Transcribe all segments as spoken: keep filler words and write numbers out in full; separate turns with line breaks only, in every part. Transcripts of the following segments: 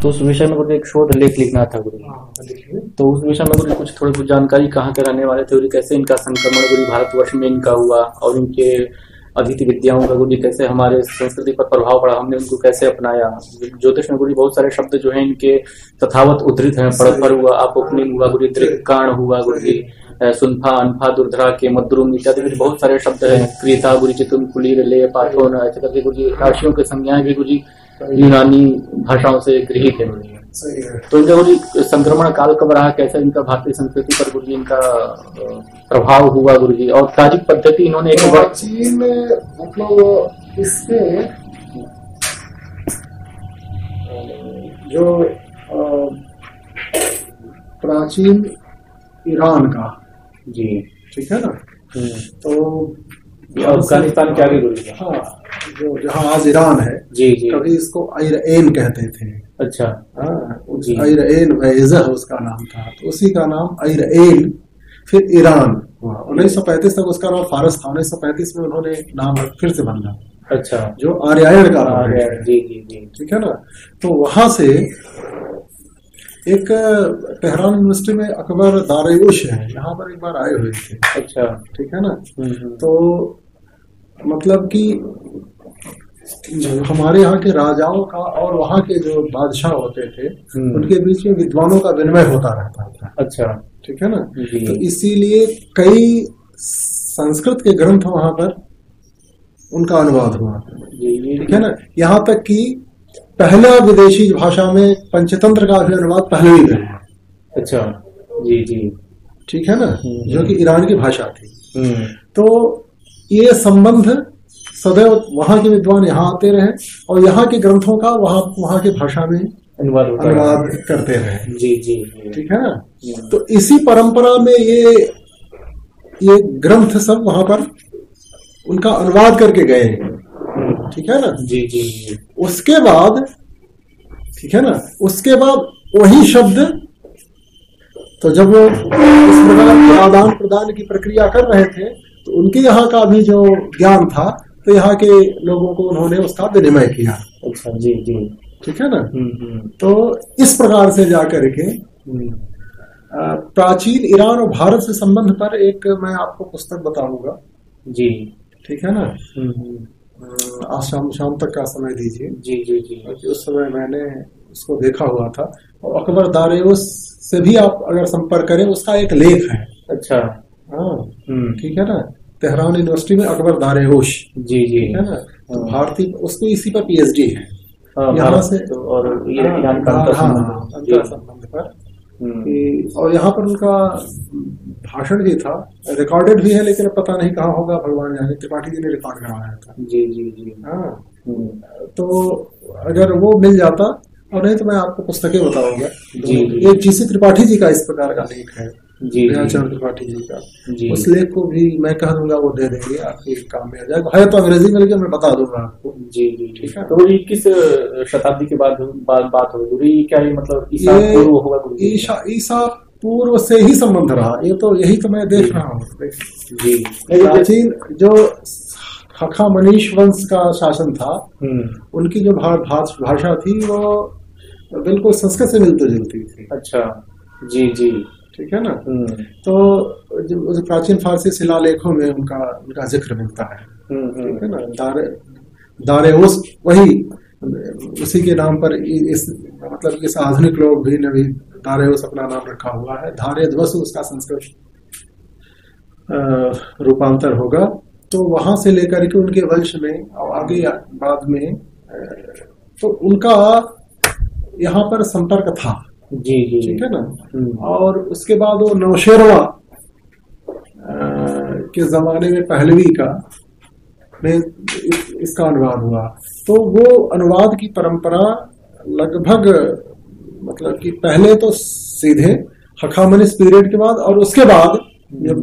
तो उस विषय में गुरु एक शोध लेख लिखना था गुरु। तो उस विषय में गुरु कुछ थोड़ी कुछ जानकारी कहाँ के रहने वाले थे गुरु, कैसे इनका संक्रमण गुरु भारतवर्ष में इनका हुआ और इनके अद्वितीय विद्याओं का गुरु कैसे हमारे संस्कृति पर प्रभाव पड़ा, हमने उनको कैसे अपनाया। ज्योतिष में गुरु बहुत सारे शब्द जो है इनके तथावत उद्धृत हैं। पड़पर हुआ, आपोपनिंग हुआ गुरु, दृक्काण हुआ गुरु जी, सुनफा अनफा दुर्धरा के मद्रुम इत्यादि बहुत सारे शब्द हैं। क्रीता गुरु जी, तुम कुलीर ले पाठो न, ऐसे करके गुरु जी राशियों के संज्ञाएं भी गुरु जी यूनानी भाषाओं से गृहीत है गुरु जी। तो इनका गुरु जी संक्रमण काल कब रहा, कैसे इनका भारतीय संस्कृति पर गुरु जी इनका प्रभाव हुआ गुरु जी, और ताजिक पद्धति इन्होंने एक
प्राचीन मतलब इसमें जो प्राचीन ईरान का
जी,
ठीक है ना, तो
अफगानिस्तान के आगे गुरु जी,
हाँ, जो जहाँ आज ईरान है
जी जी,
कभी इसको आयरन कहते थे।
अच्छा,
हाँ, आयरन वैज़ह उसका नाम था, तो उसी का नाम आयरन फिर ईरान हुआ। उन्नीस सौ पैंतीस तक उसका नाम फारस था, उन्नीस सौ पैंतीस में उन्होंने नाम फिर से बदला।
अच्छा,
जो आर्यायन का नाम है,
जी जी जी, ठीक
है ना। तो वहां से एक तेहरान यूनिवर्सिटी में अकबर दारेउश है, यहाँ पर एक बार आए हुए थे।
अच्छा,
ठीक है ना। तो मतलब कि हमारे यहाँ के राजाओं का और वहाँ के जो बादशाह होते थे उनके बीच में विद्वानों का विनिमय होता रहता था।
अच्छा,
ठीक है ना। तो इसीलिए कई संस्कृत के ग्रंथ वहां पर उनका अनुवाद हुआ, ठीक है ना। यहाँ तक कि पहला विदेशी भाषा में पंचतंत्र का भी अनुवाद पहले ही हुआ।
अच्छा, जी जी, ठीक है ना,
जो कि ईरान की भाषा थी। तो ये संबंध सदैव वहां के विद्वान यहाँ आते रहे और यहाँ के ग्रंथों का वहां वहां की भाषा में अनुवाद अनुवाद करते रहे।
जी जी,
ठीक है ना। तो इसी परंपरा में ये ये ग्रंथ सब वहां पर उनका अनुवाद करके गए, ठीक है ना।
जी जी,
उसके बाद, ठीक है ना, उसके बाद वही शब्द, तो जब वो इस प्रकार आदान प्रदान की प्रक्रिया कर रहे थे तो उनके यहाँ का भी जो ज्ञान था तो यहाँ के लोगों को उन्होंने उसका विनिमय किया।
अच्छा, जी जी,
ठीक है ना। तो इस प्रकार से जाकर के प्राचीन ईरान और भारत से संबंध पर एक मैं आपको पुस्तक बताऊंगा।
जी, ठीक है ना।
आज शाम शाम तक का समय दीजिए।
जी जी जी,
क्योंकि उस समय मैंने उसको देखा हुआ था। और अकबर दारेउस से भी आप अगर संपर्क करें, उसका एक लेख है।
अच्छा,
हाँ, ठीक है ना। तेहरान यूनिवर्सिटी में अकबर दारेउस,
जी जी,
है ना। तो भारतीय उसको इसी पर पीएचडी है यहाँ से,
तो और ईरान का
अंतर संबंध पर। और यहाँ पर उनका भाषण भी था, रिकॉर्डेड भी है, लेकिन पता नहीं कहाँ होगा, भगवान जाने। त्रिपाठी जी ने रिकॉर्ड करवाया था।
जी जी जी,
हाँ। तो अगर वो मिल जाता, और नहीं तो मैं आपको पुस्तकें बताऊंगा। एक जीसी त्रिपाठी जी का इस प्रकार का लेख है, दयाचरण त्रिपाठी जी का। उस लेख को भी मैं कह दूंगा, वो दे देंगे, आपके काम में आ जाएगा। है तो अंग्रेजी में, लेकिन मैं बता दूंगा आपको।
जी जी, ठीक है। तो ये किस शताब्दी के बाद बात होगी? क्या ये मतलब ईसा पूर्व होगा?
ईसा ईसा पूर्व से ही संबंध रहा। ये तो यही तो मैं देख रहा हूँ
जी।
प्राचीन जो हखामनीश वंश का शासन था, उनकी जो भाषा थी वो बिल्कुल संस्कृत से मिलती जुलती थी।
अच्छा, जी जी,
ठीक है ना। तो जो प्राचीन फारसी शिलालेखों में उनका उनका जिक्र मिलता है, ठीक है ना। दारे दारेउस वही उसी के नाम पर इस मतलब इस आधुनिक लोग भी ने भी दारेउस अपना नाम रखा हुआ है। धारेद्वस उसका संस्कृत रूपांतर होगा। तो वहां से लेकर के उनके वंश में और आगे बाद में तो उनका यहाँ पर संपर्क था।
जी जी, ठीक है
ना। और उसके बाद वो नौशेरवा के जमाने में पहलवी का में इस, इसका अनुवाद हुआ। तो वो अनुवाद की परंपरा लगभग मतलब कि पहले तो सीधे हखामनीस पीरियड के बाद, और उसके बाद जब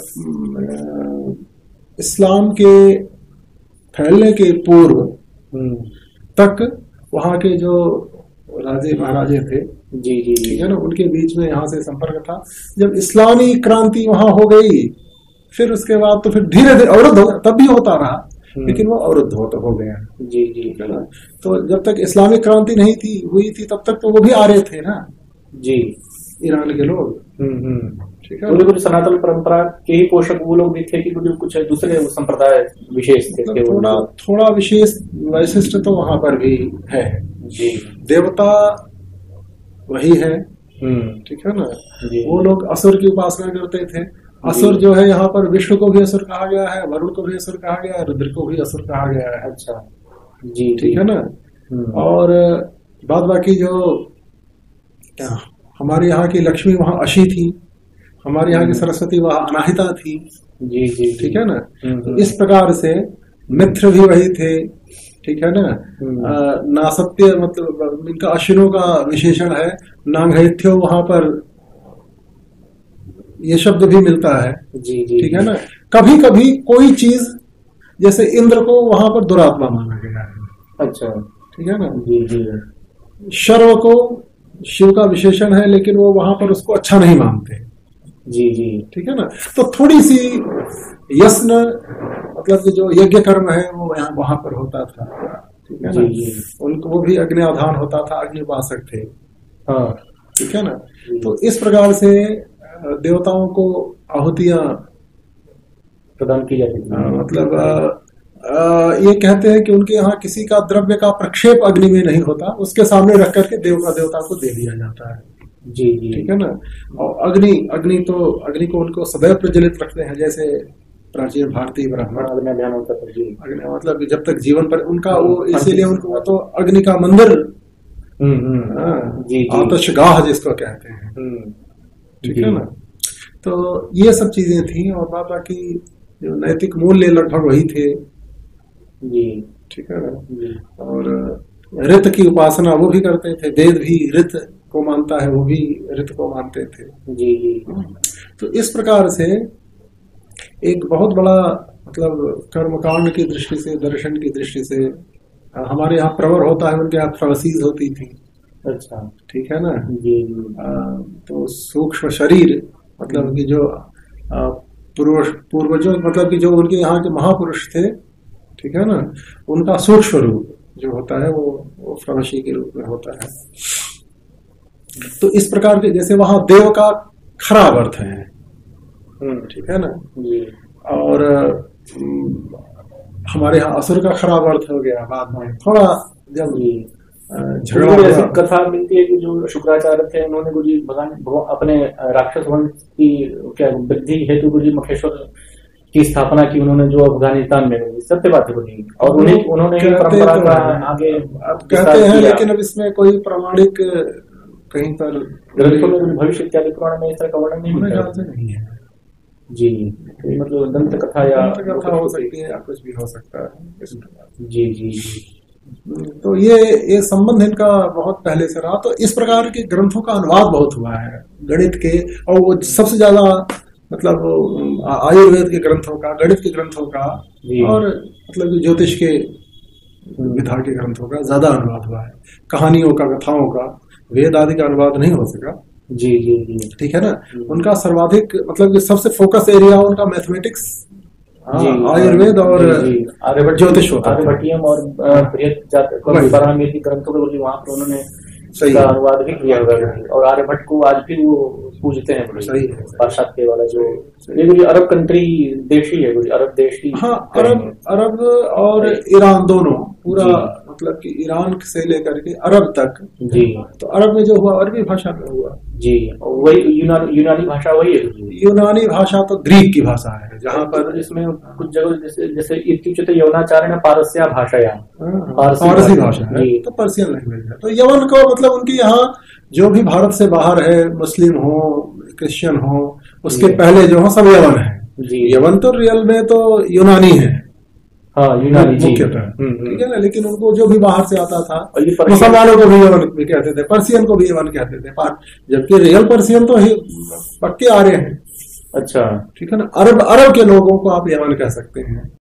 इस्लाम के फैलने के पूर्व तक वहाँ के जो राजे महाराजे थे,
जी जी,
ठीक है ना, उनके बीच में यहाँ से संपर्क था। जब इस्लामी क्रांति वहां हो गई, फिर उसके बाद तो फिर धीरे धीरे अवरुद्ध हो, तब भी होता रहा, लेकिन वो अवरुद्ध हो तो हो गया।
जी जी
है ना। तो जब तक इस्लामिक क्रांति नहीं थी हुई थी तब तक तो वो भी आ रहे थे ना
जी,
ईरान के लोग।
ठीक है, कुछ सनातन परंपरा के ही पोषक वो लोग भी थे कि कुछ दूसरे संप्रदाय विशेष थे?
मतलब थोड़ा थोड़ा विशेष वैशिष्ट तो वहां पर भी है
जी।
देवता वही है, ठीक है ना। वो लोग असुर की उपासना करते थे। असुर जो है यहाँ पर विष्णु को भी असुर कहा गया है, वरुण को भी असुर कहा गया है, रुद्र को भी असुर कहा गया है।
अच्छा जी,
ठीक है ना। और बाद बाकी जो क्या हमारे यहाँ की लक्ष्मी वहाँ अशी थी, हमारे यहाँ की सरस्वती वहाँ अनाहिता थी।
जी जी,
ठीक है ना। तो इस प्रकार से मित्र भी वही थे, ठीक है ना। नासत्य मतलब इनका अश्विनों का विशेषण है, नांगैथ्यो वहां पर ये शब्द भी मिलता है।
जी जी,
ठीक है ना। कभी कभी कोई चीज जैसे इंद्र को वहां पर दुरात्मा माना गया है।
अच्छा,
ठीक है ना।
जी जी।
शर्व को शिव का विशेषण है लेकिन वो वहां पर उसको अच्छा नहीं मानते।
जी जी,
ठीक है ना। तो थोड़ी सी यस्न मतलब कि जो यज्ञ कर्म है वो यहाँ वहां पर होता था। ठीक है ना। उनको वो भी अग्नि आधान होता था, अग्नि उपासक थे।
हाँ,
ठीक है ना। तो इस प्रकार से देवताओं को आहुतियां
प्रदान की जाती थी।
मतलब आ, आ, ये कहते हैं कि उनके यहाँ किसी का द्रव्य का प्रक्षेप अग्नि में नहीं होता, उसके सामने रख करके देव का देवता को दे दिया जाता है।
जी जी,
ठीक है ना। और अग्नि अग्नि तो अग्नि को उनको सदैव प्रज्वलित रखते हैं, जैसे प्राचीन भारतीय ब्राह्मण
अग्नि होता था। जी,
अग्नि मतलब जब तक जीवन पर उनका वो इसीलिए उनको तो अग्नि का मंदिर, आतशगाह जिसको कहते हैं। ठीक है ना। तो ये सब चीजें थी और बाकी जो नैतिक मूल्य लगभग वही थे।
जी, ठीक है
ना। और ऋत की उपासना वो भी करते थे, वेद भी ऋत को मानता है, वो भी ऋत को मानते थे।
जी जी।
तो इस प्रकार से एक बहुत बड़ा मतलब कर्मकांड की दृष्टि से, दर्शन की दृष्टि से हमारे यहाँ प्रवर होता है, उनके यहाँ प्रवसीज होती थी।
अच्छा,
ठीक है ना।
जी।
आ, तो सूक्ष्म शरीर मतलब कि जो पूर्व पूर्वजों मतलब कि जो उनके यहाँ के महापुरुष थे, ठीक है ना, उनका सूक्ष्म रूप जो होता है वो, वो प्रवशी के रूप में होता है। तो इस प्रकार के जैसे वहां देव का खराब अर्थ है, ठीक है ना। और हमारे यहाँ असुर का खराब अर्थ हो गया बाद में थोड़ा जब झगड़ा
ऐसी कथा मिलती है कि जो शुक्राचार्य थे उन्होंने गुरु जी भगवान अपने राक्षस वंश की क्या वृद्धि हेतु गुरु जी मखेश्वर की स्थापना की उन्होंने, जो अफगानिस्तान में हुई। सत्य बात है गुरु जी। और उन्हें उन्होंने परंपरा का आगे
कहते हैं, लेकिन अब इसमें कोई प्रमाणिक कहीं पर
ग्रंथों में भविष्य इत्यादि पुराण में इस तरह का वर्णन
नहीं है।
जी, मतलब दंत कथा या
कथा हो सकती है या कुछ भी हो सकता है।
जी जी।
तो ये ये संबंध इनका बहुत पहले से रहा। तो इस प्रकार के ग्रंथों का अनुवाद बहुत हुआ है गणित के, और वो सबसे ज्यादा मतलब आयुर्वेद के ग्रंथों का, गणित के ग्रंथों का और मतलब ज्योतिष के विधा के ग्रंथों का ज्यादा अनुवाद हुआ है। कहानियों का, कथाओं का, वेद आदि का अनुवाद नहीं हो सका।
जी जी जी,
ठीक है ना। उनका सर्वाधिक मतलब सबसे फोकस एरिया उनका मैथमेटिक्स, आयुर्वेद और ज्योतिष होता है।
आर्यभट्टियम और ग्रंथों के वहां पर उन्होंने सही अनुवाद भी किया हुआ है। और आर्यभट्ट को आज भी वो पूजते हैं।
सही है।
पाश्चात्य वाला जो ये अरब कंट्री देश ही है, अरब देश की।
हाँ, अरब अरब और ईरान दोनों पूरा मतलब कि ईरान से लेकर के अरब तक।
जी। तो
अरब में जो हुआ अरबी भाषा में हुआ।
जी, वही यूनानी यूनानी भाषा वही है।
यूनानी भाषा तो ग्रीक की भाषा है, जहाँ पर
इसमें कुछ जगह जैसे जैसे इत्युच्यते यवनाचार्य पारस्या भाषाया,
पारसी भाषा है, तो पर्शियन लैंग्वेज है। तो यवन को मतलब उनके यहाँ जो भी भारत से बाहर है, मुस्लिम हो, क्रिश्चियन हो, उसके पहले जो हो सब यवन है। यवन तो रियल में तो यूनानी है।
हाँ, यूनानी
मुख्यतः। ठीक है ना। लेकिन उनको जो भी बाहर से आता था, मुसलमानों को भी यवन भी कहते थे, पर्शियन को भी यवन कहते थे, जबकि रियल पर्शियन तो पक्के आ रहे हैं।
अच्छा,
ठीक है ना। अरब अरब के लोगों को आप यवन कह सकते हैं।